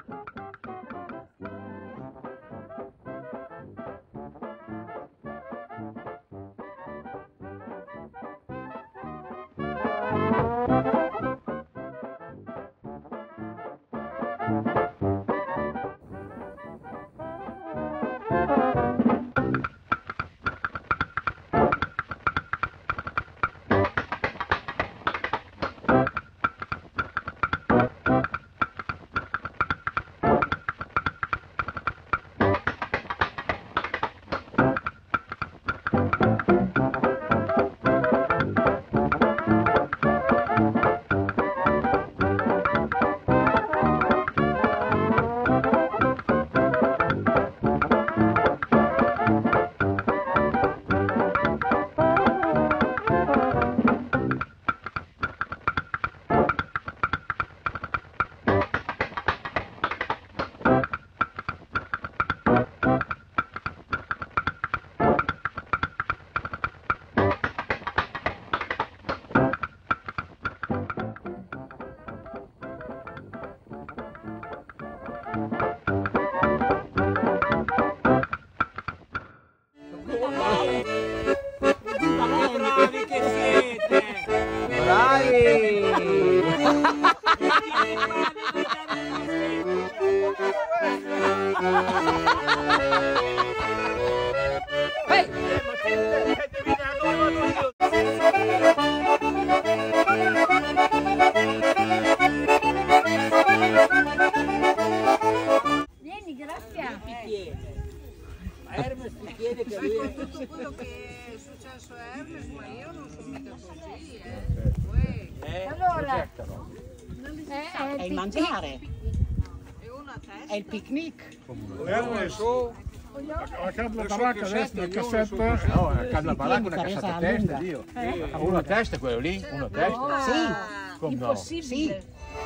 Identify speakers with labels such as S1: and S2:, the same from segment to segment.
S1: Bravi che siete!
S2: Bravi!
S3: Vieni, grazie.
S1: Hermes ti chiede che lui è...
S4: Tutto quello che è successo a Hermes, ma io non sono mica così,
S3: Allora,
S2: È il mangiare,
S4: è una testa.
S2: è il picnic.
S5: La carta baracca adesso nel cassetto. No, la carta baracca una cassetta a testa, Dio. Uno a testa quello lì, uno a testa.
S2: Sì,
S5: Come no?
S3: impossibile.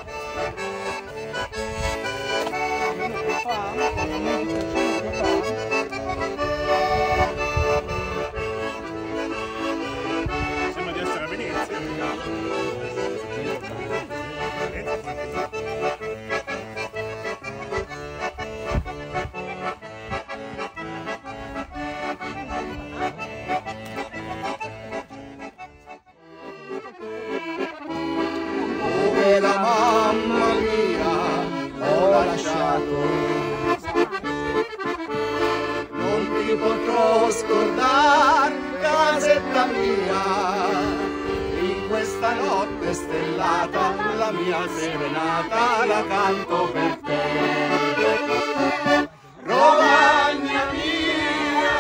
S5: Sembra di essere a Venezia.
S6: Dove la mamma mia ho lasciato, non ti potrò scordare, casetta mia, in questa notte stellata la mia serenata la canto per te. Romagna mia,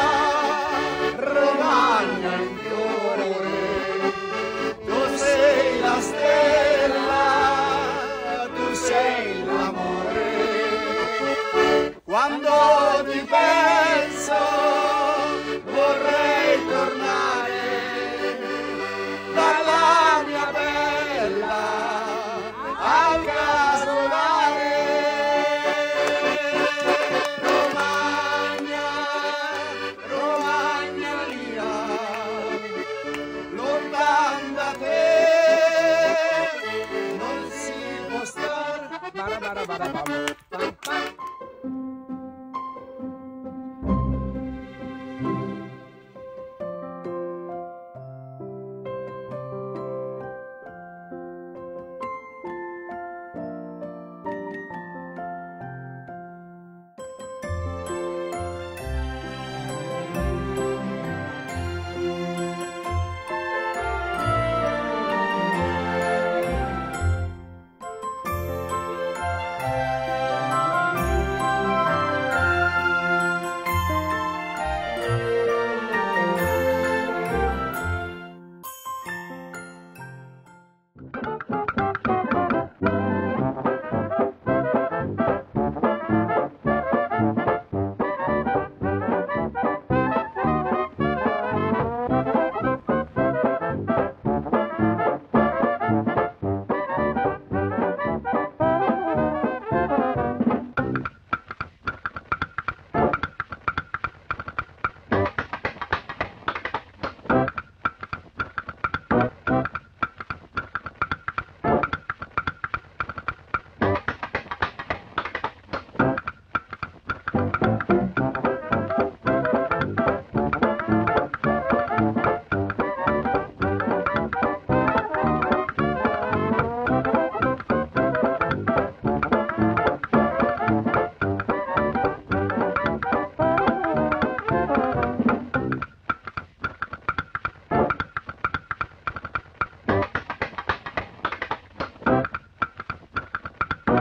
S6: Romagna in fiore, tu sei la stella, tu sei l'amore. Quando ti penso vorrei tornare dalla mia bella al casolare. Romagna, Romagna mia, lontano da te non si può stare.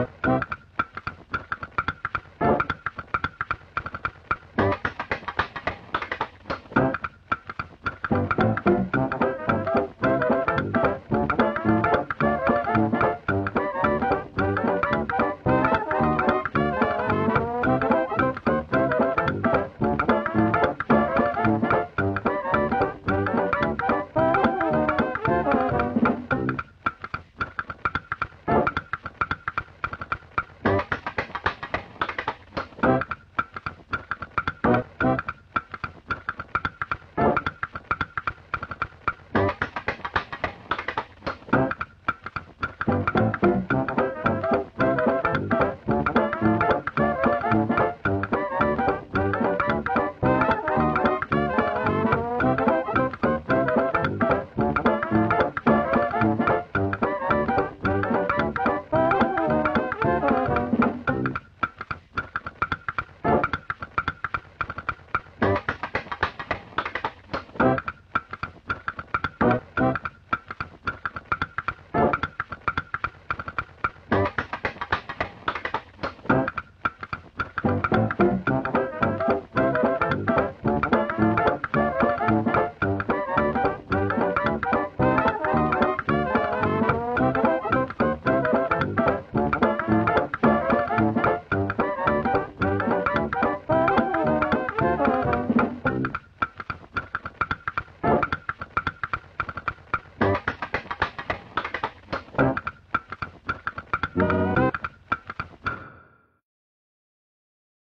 S6: Ciao.